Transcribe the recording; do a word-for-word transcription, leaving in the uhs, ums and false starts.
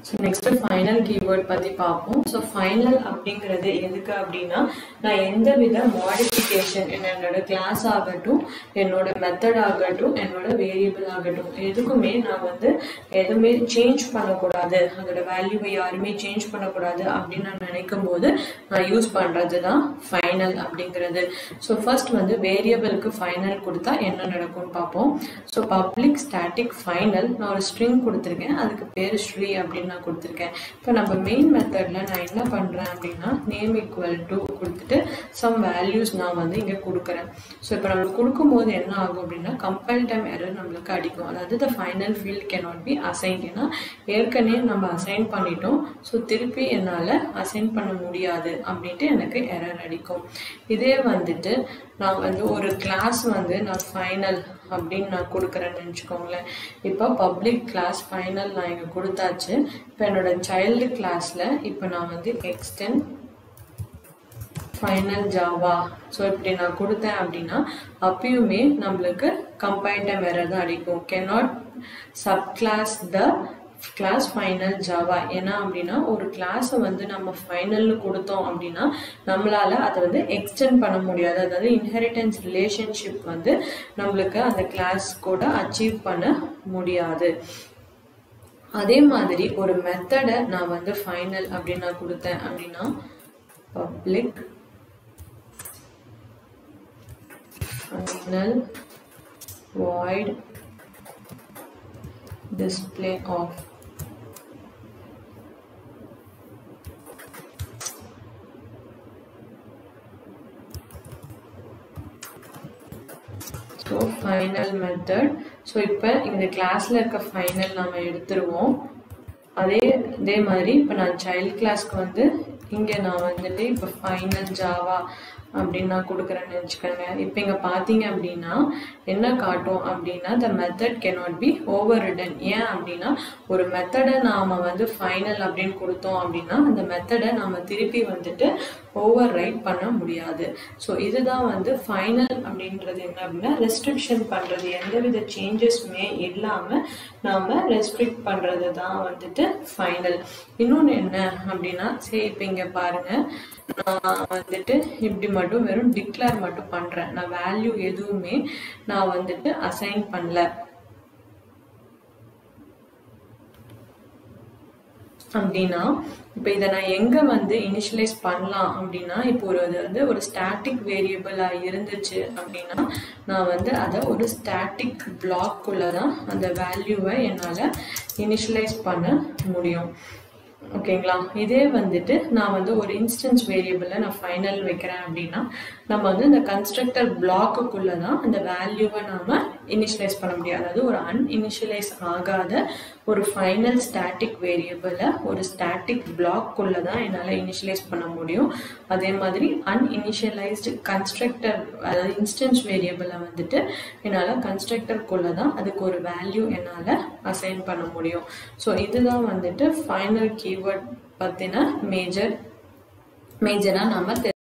So next final keyword பத்தி பார்ப்போம். So final அப்படிங்கிறது எதுக்கு அப்படின்னா நான் எந்த வித modification என்னோட கிளாஸ் ஆகட்டும் என்னோட மெத்தட் ஆகட்டும் என்னோட வேரியபிள் ஆகட்டும் எதுக்குமே நான் வந்து எதுவுமே சேஞ்ச் பண்ணக்கூடாது, அதோட வேல்யூவை யாருமே சேஞ்ச் பண்ணக்கூடாது அப்படின்னு நான் நினைக்கும் போது நான் யூஸ் பண்றது தான் ஃபைனல் அப்படிங்கிறது. ஸோ ஃபர்ஸ்ட் வந்து வேரியபிளுக்கு ஃபைனல் கொடுத்தா என்ன நடக்கும்னு பார்ப்போம். ஸோ பப்ளிக் ஸ்டாட்டிக் ஃபைனல் நான் ஒரு ஸ்ட்ரிங் கொடுத்துருக்கேன், அதுக்கு பேர் ஸ்ரீ அப்படின்னு நான் கொடுத்துருக்கேன். இப்போ நம்ம மெயின் மெத்தட்ல நான் என்ன பண்றேன் அப்படின்னா நேம் ஈக்குவல் டு கொடுத்துட்டு சம் வேல்யூஸ் நான் வந்து இங்க கொடுக்குறேன். ஸோ இப்போ நம்ம கொடுக்கும்போது என்ன ஆகும் அப்படின்னா கம்பைல் டைம் எரர் நம்மளுக்கு அடிக்கும். அதாவது the final field cannot be assign. ஏன்னா ஏற்கனவே நம்ம அசைன் பண்ணிட்டோம், ஸோ திருப்பி என்னால் அசைன் பண்ண முடியாது அப்படின்ட்டு எனக்கு எரர் அடிக்கும். இதே வந்துட்டு நான் வந்து ஒரு கிளாஸ் வந்து நான் ஃபைனல் அப்படின்னு நான் கொடுக்குறேன்னு நினச்சிக்கோங்களேன். இப்போ பப்ளிக் கிளாஸ் ஃபைனல் நான் இங்கே கொடுத்தாச்சு. இப்போ என்னோட சைல்டு கிளாஸில் இப்போ நான் வந்து எக்ஸ்டெண்ட் ஃபைனல் ஜாவா ஸோ இப்படி நான் கொடுத்தேன் அப்படின்னா அப்பயுமே நம்மளுக்கு கம்பைல் டைம் எரர் தான் அடிக்கும். Cannot subclass the class final Java. ஏன்னா அப்படின்னா ஒரு கிளாஸை வந்து நம்ம ஃபைனல்னு கொடுத்தோம் அப்படின்னா நம்மளால அதை வந்து எக்ஸ்டெண்ட் பண்ண முடியாது. அதாவது இன்ஹெரிட்டன்ஸ் ரிலேஷன்ஷிப் வந்து நம்மளுக்கு அந்த கிளாஸ் கூட அச்சீவ் பண்ண முடியாது. அதே மாதிரி ஒரு மெத்தடை நான் வந்து ஃபைனல் அப்படின்னு நான் கொடுத்தேன் அப்படின்னா public final void display of. So final method. So இப்போ இந்த கிளாஸ்ல இருக்க ஃபைனல் நாம எடுத்துருவோம். அதே இதே மாதிரி இப்போ நான் சைல்ட் கிளாஸ்க்கு வந்து இங்க நான் வந்துட்டு இப்போ ஃபைனல் ஜாவா அப்படின்னு நான் கொடுக்குறேன்னு வச்சுக்கோங்க. இப்போ இங்கே பார்த்தீங்க அப்படின்னா என்ன காட்டும் அப்படின்னா the method cannot be overridden. ஏன் அப்படின்னா ஒரு மெத்தடை நாம் வந்து ஃபைனல் அப்படின்னு கொடுத்தோம் அப்படின்னா அந்த மெத்தடை நாம் திருப்பி வந்துட்டு ஓவர் ரைட் பண்ண முடியாது. ஸோ இதுதான் வந்து ஃபைனல் அப்படின்றது என்ன அப்படின்னா ரெஸ்ட்ரிக்ஷன் பண்ணுறது, எந்தவித சேஞ்சஸுமே இல்லாமல் நாம் ரெஸ்ட்ரிக்ட் பண்ணுறது தான் வந்துட்டு ஃபைனல். இன்னொன்று என்ன அப்படின்னா சரி இப்போ இங்கே பாருங்கள், நான் வந்துட்டு இப்படி மட்டும் வெறும் டிக்ளேர் மட்டும் பண்றேன், நான் வேல்யூ எதுவுமே நான் வந்துட்டு அசைன் பண்ணல அப்படின்னா இப்போ இதை நான் எங்க வந்து இனிஷியலைஸ் பண்ணலாம் அப்படின்னா இப்போ ஒரு அது வந்து ஒரு ஸ்டாட்டிக் வேரியபிளா இருந்துச்சு அப்படின்னா நான் வந்து அதை ஒரு ஸ்டாட்டிக் பிளாக்குள்ளதான் அந்த வேல்யூவை என்னால் இனிஷியலைஸ் பண்ண முடியும். ஓகேங்களா? இதே வந்துட்டு நான் வந்து ஒரு இன்ஸ்டன்ஸ் வேரியபிள நான் ஃபைனல் வைக்கிறேன் அப்படின்னா நம்ம வந்து இந்த கன்ஸ்ட்ரக்டர் பிளாக்குள்ளதான் அந்த வேல்யூவை நாம இனிஷியலைஸ் பண்ண முடியாது. அதாவது ஒரு அன்இனிஷியலைஸ் ஆகாத ஒரு ஃபைனல் ஸ்டாட்டிக் வேரியபிளை ஒரு ஸ்டாட்டிக் பிளாக்குள்ளதான் என்னால் இனிஷியலைஸ் பண்ண முடியும். அதே மாதிரி அன்இனிஷியலைஸ்டு கன்ஸ்ட்ரக்டர் அதாவது இன்ஸ்டன்ஸ் வேரியபிளை வந்துட்டு என்னால் கன்ஸ்ட்ரக்டருக்குள்ளதான் அதுக்கு ஒரு வேல்யூ என்னால் அசைன் பண்ண முடியும். ஸோ இதுதான் வந்துட்டு ஃபைனல் கீவேர்ட் பத்தின மேஜர் மேஜரா நாம